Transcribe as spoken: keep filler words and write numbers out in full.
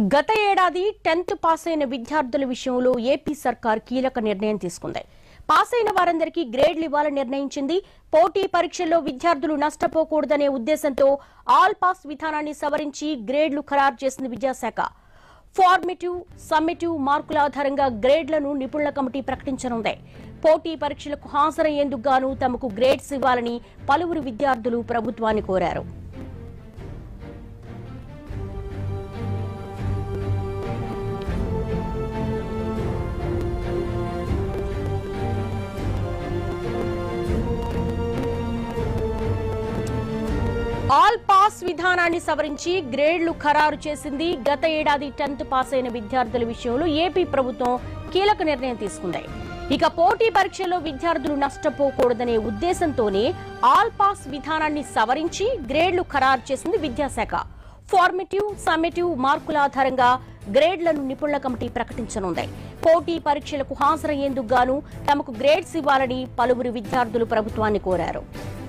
గత ఏడాది tenth pass అయిన విద్యార్థుల విషయంలో ఏపీ సర్కార్ కీలక నిర్ణయం తీసుకుంది. పాస్ అయిన వారందరికీ గ్రేడ్లు ఇవ్వాలని నిర్ణయించింది. పోటీ పరీక్షల్లో విద్యార్థులు నష్టపోకూడదనే ఉద్దేశంతో ఆల్ పాస్ విధానాన్ని సవరించి గ్రేడ్లు ఖరారు చేసింది విద్యాశాఖ. ఫార్మేటివ్, సమ్మేటివ్ మార్కుల ఆధారంగా గ్రేడ్లను నిపుణుల కమిటీ ప్రకటించనుంది. పోటీ పరీక్షలకు హాజరయ్యేందుకు గాను తమకు గ్రేడ్స్ ఇవ్వాలని పలువురు విద్యార్థులు ప్రభుత్వాన్ని కోరారు. ఆల్ పాస్ విధానాన్ని సవరించి గ్రేడ్లు ఖరారు చేసింది. గత ఏడాది టెన్త్ పాస్ అయిన విద్యార్థుల విషయంలో ఏపీ ప్రభుత్వం కీలక నిర్ణయం తీసుకుంది. ఇక పోటీ పరీక్షల్లో విద్యార్థులు నష్టపోకూడదనే ఉద్దేశంతోనే ఆల్ పాస్ విధానాన్ని సవరించి గ్రేడ్లు ఖరారు చేసింది విద్యాశాఖ. ఫార్మేటివ్, సమ్మేటివ్ మార్కుల ఆధారంగా గ్రేడ్లను నిపుణుల కమిటీ ప్రకటించనుంది. పోటీ పరీక్షలకు హాజరయ్యేందుకు గాను తమకు గ్రేడ్స్ ఇవ్వాలని పలువురు విద్యార్థులు ప్రభుత్వాన్ని కోరారు.